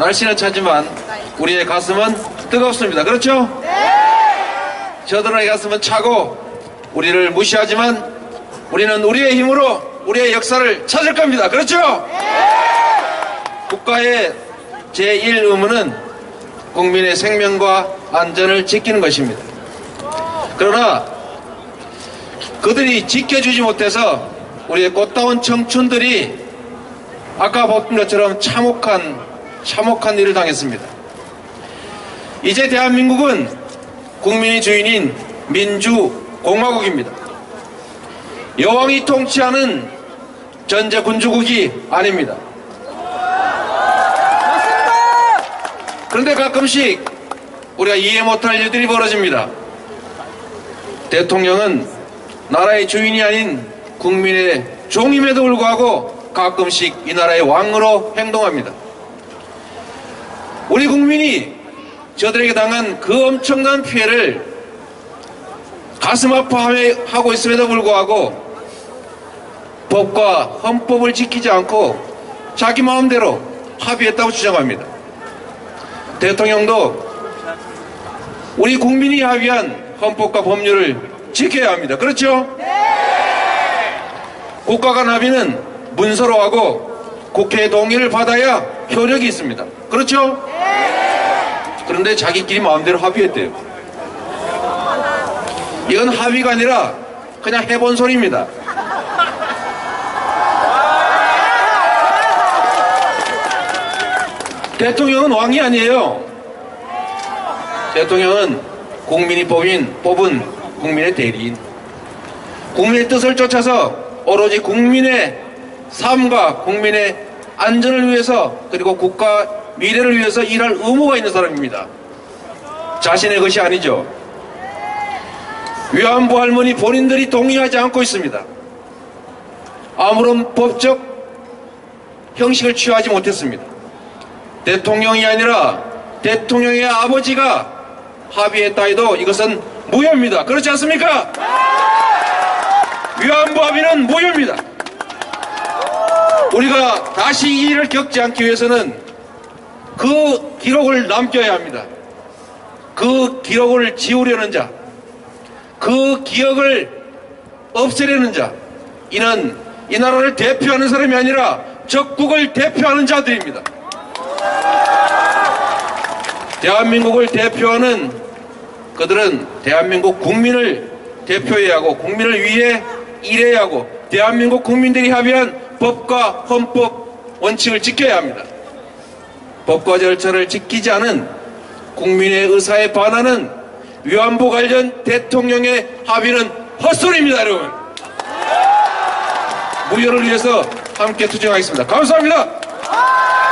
날씨는 차지만 우리의 가슴은 뜨겁습니다. 그렇죠? 네! 저들의 가슴은 차고 우리를 무시하지만 우리는 우리의 힘으로 우리의 역사를 찾을 겁니다. 그렇죠? 네! 국가의 제1의무는 국민의 생명과 안전을 지키는 것입니다. 그러나 그들이 지켜주지 못해서 우리의 꽃다운 청춘들이 아까 본 것처럼 참혹한 일을 당했습니다. 이제 대한민국은 국민의 주인인 민주공화국입니다. 여왕이 통치하는 전제군주국이 아닙니다. 그런데 가끔씩 우리가 이해 못할 일들이 벌어집니다. 대통령은 나라의 주인이 아닌 국민의 종임에도 불구하고 가끔씩 이 나라의 왕으로 행동합니다. 우리 국민이 저들에게 당한 그 엄청난 피해를 가슴 아파하고 있음에도 불구하고 법과 헌법을 지키지 않고 자기 마음대로 합의했다고 주장합니다. 대통령도 우리 국민이 합의한 헌법과 법률을 지켜야 합니다. 그렇죠? 네! 국가 간 합의는 문서로 하고 국회의 동의를 받아야 효력이 있습니다. 그렇죠? 네! 그런데 자기끼리 마음대로 합의했대요. 이건 합의가 아니라 그냥 해본 소리입니다. 대통령은 왕이 아니에요. 대통령은 국민이 뽑은 국민의 대리인. 국민의 뜻을 쫓아서 오로지 국민의 삶과 국민의 안전을 위해서 그리고 국가 미래를 위해서 일할 의무가 있는 사람입니다. 자신의 것이 아니죠. 위안부 할머니 본인들이 동의하지 않고 있습니다. 아무런 법적 형식을 취하지 못했습니다. 대통령이 아니라 대통령의 아버지가 합의했다 해도 이것은 무효입니다. 그렇지 않습니까? 위안부 합의는 무효입니다. 우리가 다시 이 일을 겪지 않기 위해서는 그 기록을 남겨야 합니다. 그 기록을 지우려는 자, 그 기억을 없애려는 자, 이는 이 나라를 대표하는 사람이 아니라 적국을 대표하는 자들입니다. 대한민국을 대표하는 그들은 대한민국 국민을 대표해야 하고 국민을 위해 일해야 하고 대한민국 국민들이 합의한 법과 헌법 원칙을 지켜야 합니다. 법과 절차를 지키지 않은 국민의 의사에 반하는 위안부 관련 대통령의 합의는 헛소리입니다. 여러분, 무효를 위해서 함께 투쟁하겠습니다. 감사합니다.